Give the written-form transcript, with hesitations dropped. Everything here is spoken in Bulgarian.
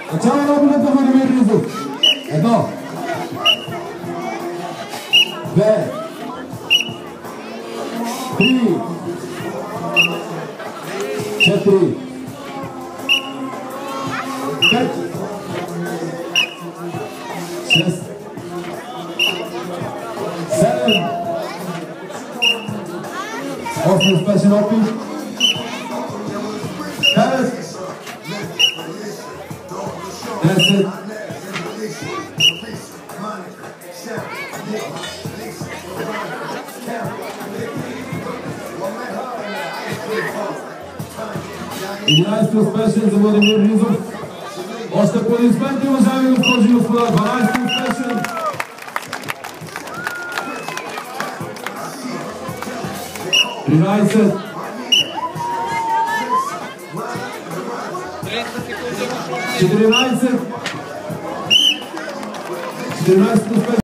Начало на работата, Владимир Ризов. 1, 2, 3, 4, 5, 6, 7, 8 успешен опит, 9, 10, 11 успешен за Владимир Ризов. Още аплодисменти, уважаеми госпожи и господа. 12 успешен. Тринайсет. 14 успешен.